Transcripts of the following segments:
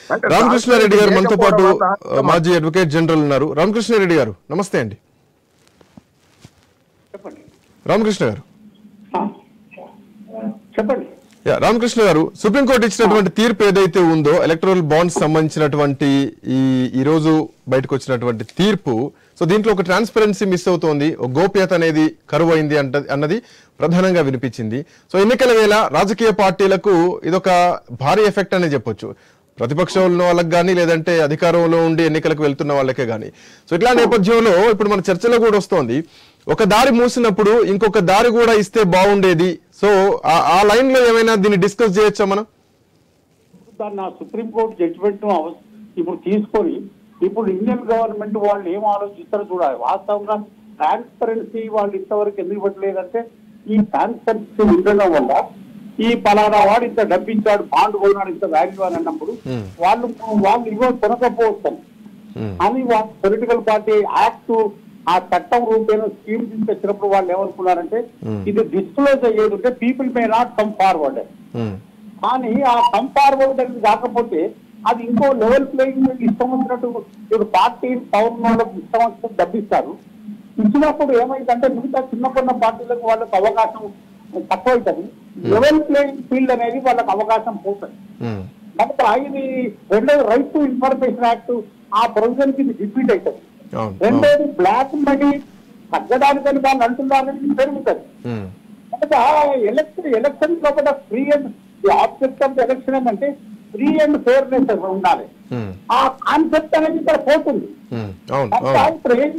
రామకృష్ణారెడ్డి గారు మనతో పాటు మాజీ అడ్వకేట్ జనరల్ ఉన్నారు. రామకృష్ణారెడ్డి గారు నమస్తే అండి. రామకృష్ణ గారు చెప్పండి. రామకృష్ణ గారు, సుప్రీంకోర్టు ఇచ్చినటువంటి తీర్పు ఏదైతే ఉందో ఎలక్టరల్ బాండ్స్ సంబంధించినటువంటి ఈ రోజు బయటకు వచ్చినటువంటి తీర్పు, సో దీంట్లో ఒక ట్రాన్స్పరెన్సీ మిస్ అవుతోంది, ఒక గోప్యత అనేది కరువైంది అన్నది ప్రధానంగా వినిపించింది. సో ఎన్నికల వేళ రాజకీయ పార్టీలకు ఇదొక భారీ ఎఫెక్ట్ అనే చెప్పొచ్చు, ప్రతిపక్షంలో ఉన్న వాళ్ళకి కానీ లేదంటే అధికారంలో ఉండి ఎన్నికలకు వెళ్తున్న వాళ్ళకే కానీ. సో ఇట్లా నేపథ్యంలో ఇప్పుడు మన చర్చలో కూడా వస్తోంది, ఒక దారి మూసినప్పుడు ఇంకొక దారి కూడా ఇస్తే బాగుండేది. సో ఆ లైన్ లో ఏమైనా దీన్ని డిస్కస్ చేయొచ్చా మనం? దాన్ని సుప్రీంకోర్టు జడ్జిమెంట్ ఇప్పుడు తీసుకొని ఇప్పుడు ఇండియన్ గవర్నమెంట్ వాళ్ళు ఏం ఆలోచిస్తారో చూడాలి. వాస్తవంగా ట్రాన్స్పరెన్సీ వాళ్ళు ఇంతవరకు ఎందుకు పెట్టలేదంటే, ఈ ట్రాన్స్పరెన్సీ ఉండడం వల్ల ఈ పలానా వాడు ఇంత డబ్బించాడు, బాండ్ కొన్నాడు, ఇంత వాల్యూ అని అన్నప్పుడు వాళ్ళు ఇవ్వ కొనకపోవచ్చు అని వాళ్ళు పొలిటికల్ పార్టీ యాక్ట్ ఆ చట్టం రూపేణ స్కీమ్ తీసుకొచ్చినప్పుడు వాళ్ళు ఏమనుకున్నారంటే, ఇది డిస్క్లోజ్ అయ్యేది ఉంటే people may not come forward. కానీ ఆ కమ్ ఫార్వర్డ్ అనేది కాకపోతే అది ఇంకో లెవెల్ ప్లేయింగ్ ఇష్టం వచ్చినట్టు ఇప్పుడు పార్టీ పవర్ వాళ్ళకు ఇష్టం వచ్చినట్టు డబ్బిస్తారు. ఇచ్చినప్పుడు ఏమైందంటే మిగతా చిన్న పార్టీలకు వాళ్ళకి అవకాశం తక్కువ అవుతుంది, లెవెల్ ప్లేయింగ్ ఫీల్డ్ అనేది వాళ్ళకి అవకాశం పోతుంది. కనుక ఇది రెండోది రైట్ టు ఇన్ఫర్మేషన్ యాక్ట్ ఆ ప్రొవిజన్ కి డిఫీట్ అవుతుంది. రెండోది బ్లాక్ మనీ తగ్గడానికని వాళ్ళు అంటున్నారని పెరుగుతుంది. కనుక ఎలక్షన్ లోపల free and object of election ఏంటంటే ఫ్రీ అండ్ ఫేర్నెస్ ఉండాలి. ఆ కాన్సెప్ట్ అనేది ఇక్కడ పోతుంది. ఇప్పుడు ఏం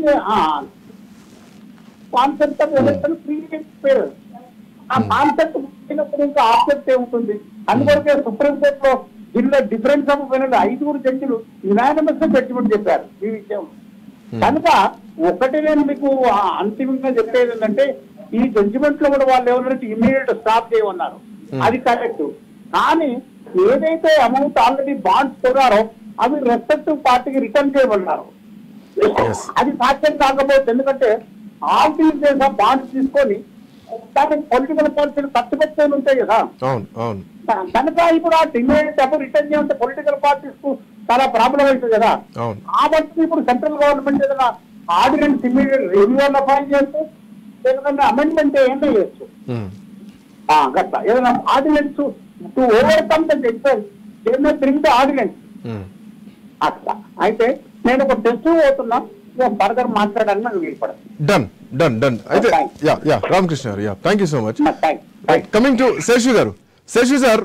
concept of election free and fair, ఆ కాన్సెప్ట్ పోయినప్పుడు ఇంకా ఆబ్జెక్ట్ ఏముంటుంది. అందువరకే సుప్రీంకోర్టులో దీనిలో డిఫరెన్స్ ఆఫ్ ఒపీనియన్ 5 జడ్జిలు యునానిమస్ గా జడ్జిమెంట్ చెప్పారు ఈ విషయం. కనుక ఒకటి నేను మీకు అంతిమంగా చెప్పేది ఏంటంటే, ఈ జడ్జిమెంట్ లో కూడా వాళ్ళు ఎవరంటే ఇమ్మీడియట్ స్టాప్ చేయమన్నారు, అది కరెక్ట్. కానీ ఏదైతే అమౌంట్ ఆల్రెడీ బాండ్స్ కొన్నారో అవి రెస్పెక్టివ్ పార్టీకి రిటర్న్ చేయమన్నారు. అది సాధ్యం కాకపోతే, ఎందుకంటే ఆల్ దీస్ బాండ్స్ తీసుకొని దానికి పొలిటికల్ పాలసీలు ఖర్చు పెట్టేది ఉంటాయి కదా. కనుక ఇప్పుడు ఆ డిమాండ్ రిటర్న్ చేస్తే పొలిటికల్ పార్టీస్ కు చాలా ప్రాబ్లం అవుతుంది కదా. కాబట్టి ఇప్పుడు సెంట్రల్ గవర్నమెంట్ ఏదైనా ఆర్డినెన్స్ ఇమీడియట్ రివ్యూ ఫైల్ చేస్తే, లేదంటే అమెండ్మెంట్ ఏమైనా చేయొచ్చు. గట్లా ఏదైనా ordinance to overcome the difference ఏమైనా బ్రింగ్ ద ఆర్డినెన్స్ అట్లా. అయితే నేను ఒక టెస్ట్ పోతున్నా, ఫర్దర్ మాట్లాడాలని నాకు వీలుపడదు. డన్ డన్ డన్ అయితే Ramakrishna garu, thank you so much. Coming to Seshu garu. Seshu sir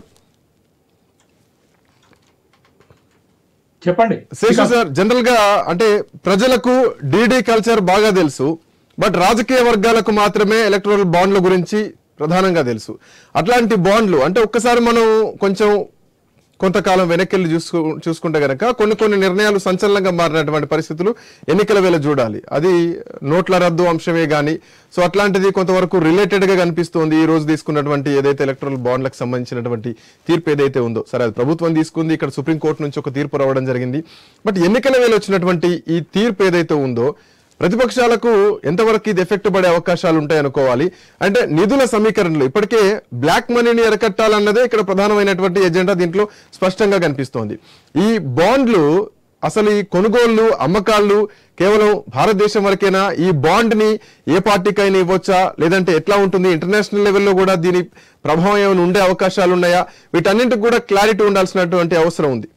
చెప్పండి. శేషు సార్, జనరల్ గా అంటే ప్రజలకు డీడీ కల్చర్ బాగా తెలుసు, బట్ రాజకీయ వర్గాలకు మాత్రమే ఎలక్టరల్ బాండ్ల గురించి ప్రధానంగా తెలుసు. అట్లాంటి బాండ్లు అంటే ఒక్కసారి మనం కొంచెం కొంతకాలం వెనక్కి చూసుకుంటే గనక కొన్ని నిర్ణయాలు సంచలనంగా మారినటువంటి పరిస్థితులు ఎన్నికల వేళ చూడాలి. అది నోట్ల రద్దు అంశమే గానీ, సో అట్లాంటిది కొంతవరకు రిలేటెడ్ గా కనిపిస్తోంది. ఈ రోజు తీసుకున్నటువంటి ఏదైతే ఎలక్టరల్ బాండ్లకు సంబంధించినటువంటి తీర్పు ఏదైతే ఉందో, సరే అది ప్రభుత్వం తీసుకుంది, ఇక్కడ సుప్రీంకోర్టు నుంచి ఒక తీర్పు రావడం జరిగింది. బట్ ఎన్నికల వేళ వచ్చినటువంటి ఈ తీర్పు ఏదైతే ఉందో ప్రతిపక్షాలకు ఎంతవరకు ఇది ఎఫెక్ట్ పడే అవకాశాలు ఉంటాయి అనుకోవాలి. అంటే నిధుల సమీకరణలు ఇప్పటికే బ్లాక్ మనీని అరికట్టాలన్నదే ఇక్కడ ప్రధానమైనటువంటి ఎజెండా దీంట్లో స్పష్టంగా కనిపిస్తోంది. ఈ బాండ్లు అసలు ఈ కొనుగోళ్లు అమ్మకాలు కేవలం భారతదేశం వరకేనా? ఈ బాండ్ ని ఏ పార్టీకైనా ఇవ్వచ్చా, లేదంటే ఎట్లా ఉంటుంది? ఇంటర్నేషనల్ లెవెల్లో కూడా దీని ప్రభావం ఏమైనా ఉండే అవకాశాలు ఉన్నాయా? వీటన్నింటికి కూడా క్లారిటీ ఉండాల్సినటువంటి అవసరం ఉంది.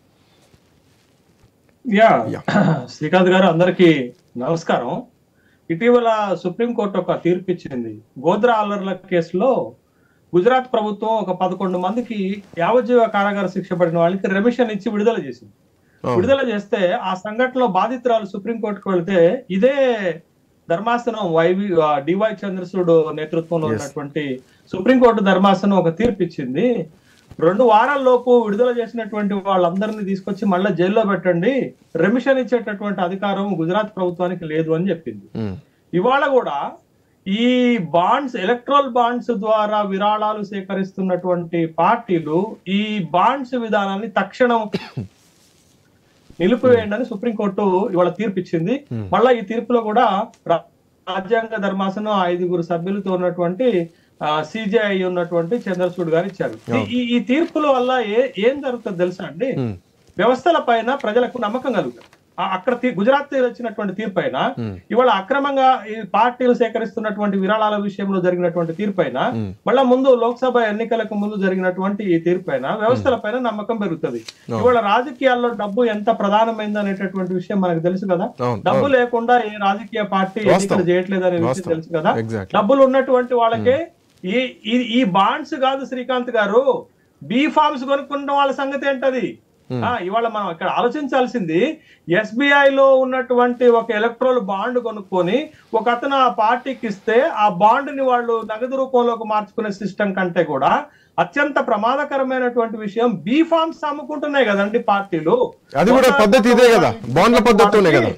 శ్రీకాంత్ గారు, అందరికీ నమస్కారం. ఇటీవల సుప్రీంకోర్టు ఒక తీర్పు ఇచ్చింది. గోద్రా అల్లర్ల కేసులో గుజరాత్ ప్రభుత్వం ఒక 11 మందికి యావజ్జీవ కారాగార శిక్ష పడిన వాళ్ళకి రెమిషన్ ఇచ్చి విడుదల చేసింది. విడుదల చేస్తే ఆ సంఘటనలో బాధితురాలు సుప్రీంకోర్టుకు వెళితే ఇదే ధర్మాసనం డివై చంద్రచూడ్ నేతృత్వంలో ఉన్నటువంటి సుప్రీంకోర్టు ధర్మాసనం ఒక తీర్పు ఇచ్చింది. 2 వారాల్లోపు విడుదల చేసినటువంటి వాళ్ళందరినీ తీసుకొచ్చి మళ్ళీ జైల్లో పెట్టండి, రెమిషన్ ఇచ్చేటటువంటి అధికారం గుజరాత్ ప్రభుత్వానికి లేదు అని చెప్పింది. ఇవాళ కూడా ఈ బాండ్స్, ఎలక్ట్రల్ బాండ్స్ ద్వారా విరాళాలు సేకరిస్తున్నటువంటి పార్టీలు ఈ బాండ్స్ విధానాన్ని తక్షణం నిలిపివేయండి అని సుప్రీంకోర్టు ఇవాళ తీర్పు ఇచ్చింది. మళ్ళా ఈ తీర్పులో కూడా రాజ్యాంగ ధర్మాసనం 5 సభ్యులతో ఉన్నటువంటి సిజేఐ ఉన్నటువంటి చంద్రచూడ్ గారు ఇచ్చారు. ఈ తీర్పుల వల్ల ఏం జరుగుతుంది తెలుసా అండి? వ్యవస్థల పైన ప్రజలకు నమ్మకం కలుగుతుంది. అక్కడ గుజరాత్ వచ్చినటువంటి తీర్పు పైన, ఇవాళ అక్రమంగా ఈ పార్టీలు సేకరిస్తున్నటువంటి విరాళాల విషయంలో జరిగినటువంటి తీర్పు పైన, మళ్ళా ముందు లోక్సభ ఎన్నికలకు ముందు జరిగినటువంటి ఈ తీర్పు పైన వ్యవస్థల పైన నమ్మకం పెరుగుతుంది. ఇవాళ రాజకీయాల్లో డబ్బు ఎంత ప్రధానమైంది అనేటటువంటి విషయం మనకు తెలుసు కదా. డబ్బు లేకుండా ఏ రాజకీయ పార్టీ ఎన్నికలు చేయట్లేదు అనే విషయం తెలుసు కదా. డబ్బులు ఉన్నటువంటి వాళ్ళకే ఈ బాండ్స్ కాదు శ్రీకాంత్ గారు, బీ ఫార్మ్స్ కొనుక్కున్న వాళ్ళ సంగతి ఏంటది? ఇవాళ మనం ఇక్కడ ఆలోచించాల్సింది, SBI లో ఉన్నటువంటి ఒక ఎలక్ట్రల్ బాండ్ కొనుక్కొని ఒక అతను ఆ పార్టీకి ఇస్తే ఆ బాండ్ ని వాళ్ళు నగదు రూపంలోకి మార్చుకునే సిస్టమ్ కంటే కూడా అత్యంత ప్రమాదకరమైనటువంటి విషయం బీ ఫార్మ్స్ అమ్ముకుంటున్నాయి కదండి పార్టీలు. అది కూడా పద్ధతి ఇదే కదా, బాండ్ల పద్ధతితోనే కదా.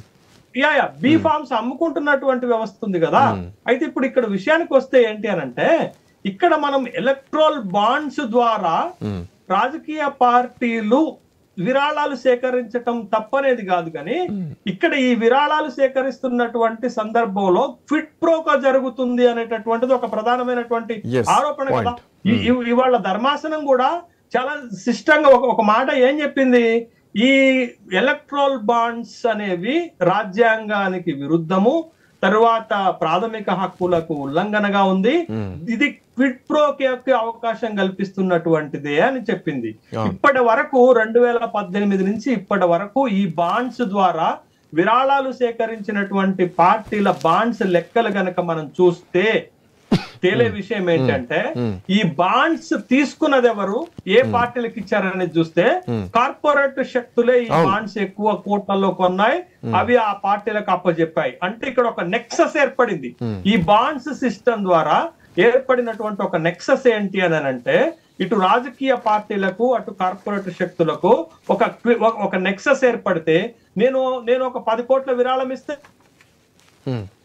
బీ ఫార్మ్స్ అమ్ముకుంటున్నటువంటి వ్యవస్థ ఉంది కదా. అయితే ఇప్పుడు ఇక్కడ విషయానికి వస్తే ఏంటి అనంటే, ఇక్కడ మనం ఎలక్ట్రల్ బాండ్స్ ద్వారా రాజకీయ పార్టీలు విరాళాలు సేకరించటం తప్పనేది కాదు, కానీ ఇక్కడ ఈ విరాళాలు సేకరిస్తున్నటువంటి సందర్భంలో క్విడ్ ప్రోకో జరుగుతుంది అనేటటువంటిది ఒక ప్రధానమైనటువంటి ఆరోపణ కదా. ఇవాళ ధర్మాసనం కూడా చాలా శిష్టంగా ఒక మాట ఏం చెప్పింది, ఈ ఎలక్ట్రల్ బాండ్స్ అనేవి రాజ్యాంగానికి విరుద్ధము, తరువాత ప్రాథమిక హక్కులకు ఉల్లంఘనగా ఉంది, ఇది క్విడ్ ప్రోకి అవకాశం కల్పిస్తున్నటువంటిదే అని చెప్పింది. ఇప్పటి వరకు 2018 నుంచి ఇప్పటి వరకు ఈ బాండ్స్ ద్వారా విరాళాలు సేకరించినటువంటి పార్టీల బాండ్స్ లెక్కలు గనక మనం చూస్తే తేలే విషయం ఏంటంటే, ఈ బాండ్స్ తీసుకున్నది ఎవరు, ఏ పార్టీలకు ఇచ్చారనేది చూస్తే కార్పొరేట్ శక్తులే ఈ బాండ్స్ ఎక్కువ కోట్లలో కొన్నాయి, అవి ఆ పార్టీలకు అప్పచెప్పాయి. అంటే ఇక్కడ ఒక నెక్సస్ ఏర్పడింది. ఈ బాండ్స్ సిస్టమ్ ద్వారా ఏర్పడినటువంటి ఒక నెక్సస్ ఏంటి అని అంటే, ఇటు రాజకీయ పార్టీలకు అటు కార్పొరేట్ శక్తులకు ఒక నెక్సస్ ఏర్పడితే, నేను ఒక 10 కోట్ల విరాళం ఇస్తే